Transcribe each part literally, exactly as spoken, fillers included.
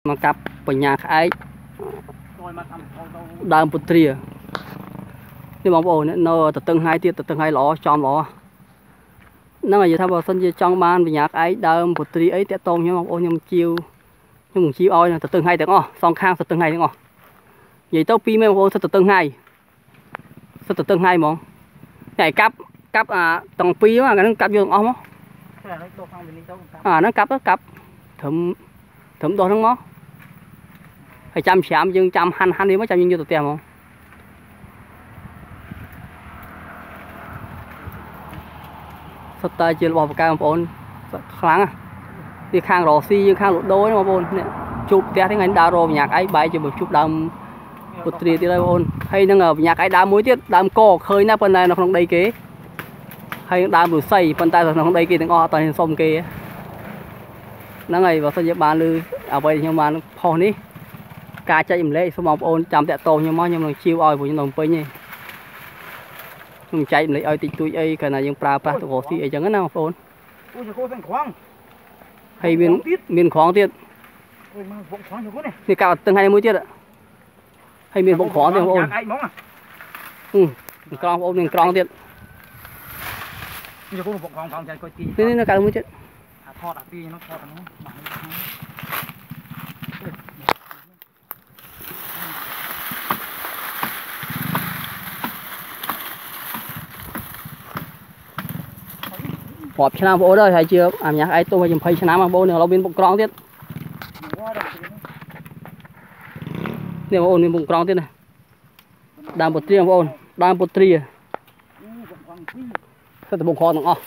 mà cặp bánh nhạc ấy đàm bột trìa nhưng mà bồn nó từ từng hai tiết từ từng hai lọ tròn lọ nó là gì thay vào sân trong ban bánh nhạc ấy đàm bột trìa ấy tét tông nhưng mà ôi nhưng chiêu nhưng mà chiêu oi là từ từng hai tiếng ngõ song khang từ từng hai tiếng ngõ vậy tao pi mấy ô từ từng hai từ từng hai mong này cặp cặp à tầng pi mà nó cặp vô ngõ à nó cặp nó cặp thấm thấm đồ nó ngó hay trăm xám nhưng trăm han han đi mới trăm như tụi tiền không sắp tới chưa bỏ vào cam ôn kháng à đi khang rò xi nhưng khang lụt đôi mà ôn chụp té thế ngày đào rò nhạc ấy bay cho một chút đam một tri tí đây ôn hay nó ngờ nhạc ấy đam muối tiết đam co khơi nắp bên này nó không đầy kế hay đam đủ xây phần tay rồi nó không đầy kế tiếng o toàn sông kế nó ngày vào sân bán lư ở đây nhưng mà phò ní cá chạy im lệ số mong ôn chạm tẹt to nhưng mà nhưng mà chiêu oi của những đồng pin nhỉ mình chạy im lệ oi tịt tui ấy cái này những pra pra tụi xì ấy chẳng nào ôn hay miền miền khoáng tiết thì cả từng hai mươi tiết ạ hay miền bụng khoáng thì ôn ừ con ôn miền con tiết nên là cả mươi tiết họp cho nam bố đây hay chưa làm nhạc ai tôi phải dùng phay cho nam mà bố nữa nó bên bụng con tiết nếu mà ôn bên bụng con tiết này đàm bột tri ôn đàm bột tri sao bụng con nữa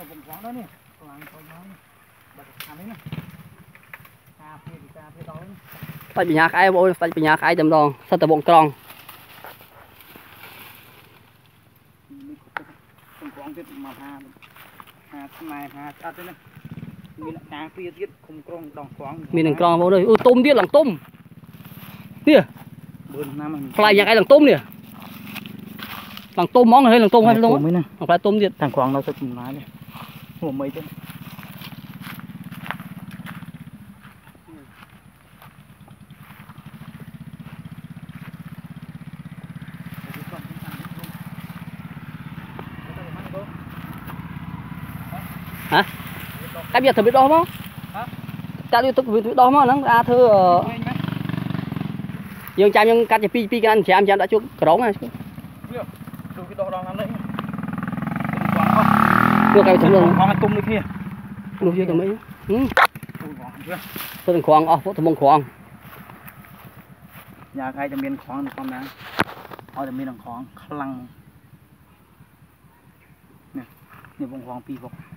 tại bị nhạc ai bố tại bị nhạc ai tầm đòn sao từ bụng con mình đừng con vào đây ôi tôm tiết lằng tôm nè phải nhạc ai lằng tôm nè lằng tôm món này hay lằng tôm hay lông á hoặc là tôm tiết thằng khoáng nó sẽ cùng nói này hồ mấy chứ hả cái việc thử biết đó không ta đi tục biết đó mà nó a thưa dương cha nhưng cắt pi pi cái anh chị em cha đã chút cái này đưa cái thùng luôn khoáng tôm đi kia luôn chưa tụi mấy tôi khoáng ở tôi mong khoáng nhà aiจะមានkhoáng không nè họจะមានkhoáng khăng nè nhiều bông khoáng pi bọc